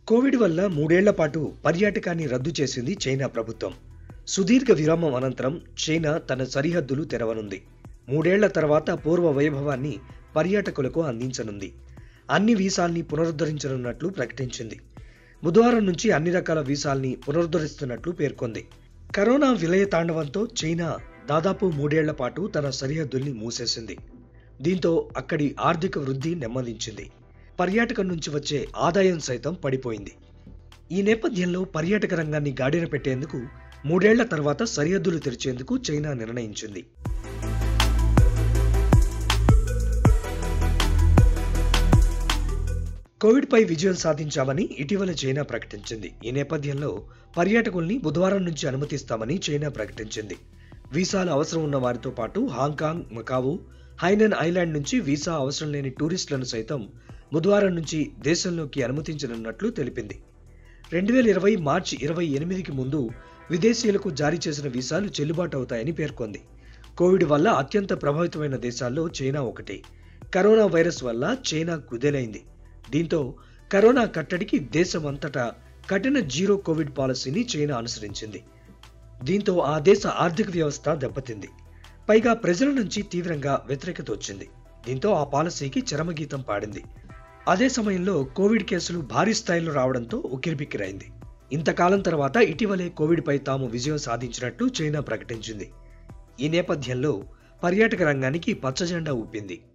Covid వల్ల 3 ఏళ్ల పాటు పర్యాటకాన్ని రద్దు చేసింది చైనా ప్రభుత్వం. సుదీర్ఘ విరామం అనంతరం చైనా తన సరిహద్దులు తెరవనుంది. 3 ఏళ్ల తర్వాత పూర్వ వైభవాన్ని పర్యాటకులకు అందించనుంది. అన్ని వీసాల్ని పునరుద్ధరించనున్నట్లు ప్రకటించింది. బుధవారం నుంచి అన్ని రకాల వీసాల్ని పునరుద్ధరిస్తున్నట్లు పేర్కొంది. కరోనా విలయ తాండవంతో చైనా దాదాపు 3 ఏళ్ల పాటు తన సరిహద్దుల్ని మూసేసింది. దీంతో అక్కడి ఆర్థిక వృద్ధి నెమ్మదించింది. పర్యాటకం నుంచి వచ్చే ఆదాయం సైతం పడిపోయింది. ఈ నేపథ్యంలో పర్యాటక రంగాన్ని గాడిన పెట్టేందుకు 3 ఏళ్ల తర్వాత సరిహద్దులు తెరిచేందుకు చైనా నిర్ణయించింది. కోవిడ్పై విజయం సాధించామని ఇటీవల చైనా ప్రకటించింది. ఈ నేపథ్యంలో పర్యాటకుల్ని బుధవారం నుంచి అనుమతిస్తామని చైనా ప్రకటించింది. వీసాలు అవసరం ఉన్న వారితో పాటు హాంకాంగ్, మకావు, హైనన్ ఐలాండ్ నుంచి వీసా అవసరం లేని టూరిస్టులను సైతం బుధవారం నుంచి దేశంలోకి అనుమతించనున్నట్లు తెలిపింది. 2020 మార్చి 28కి ముందు విదేశీయులకు జారీ చేసిన వీసాలు చెల్లుబాటు అవుతాయని పేర్కొంది. కోవిడ్ వల్ల అత్యంత ప్రభావితమైన దేశాల్లో చైనా ఒకటి. కరోనా వైరస్ వల్ల చైనా కుదేలైంది. దీంతో కరోనా కట్టడికి దేశమంతటా కఠిన జీరో కోవిడ్ పాలసీని చైనా అనుసరించింది. దీంతో ఆ దేశ ఆర్థిక వ్యవస్థ దెబ్బతింది. పైగా ప్రజల నుంచి తీవ్రంగా వ్యతిరేకత వచ్చింది. దీంతో ఆ పాలసీకి చరమగీతం పాడింది. అదే సమయంలో కోవిడ్ కేసులు భారీ స్థాయిలో రావడంతో ఉక్కిరిబిక్కిరైంది. ఇంతకాలం తర్వాత ఇటీవలే కోవిడ్పై తాము విజయం సాధించినట్లు చైనా ప్రకటించింది. ఈ నేపథ్యంలో పర్యాటక రంగానికి పచ్చజెండా ఊపింది.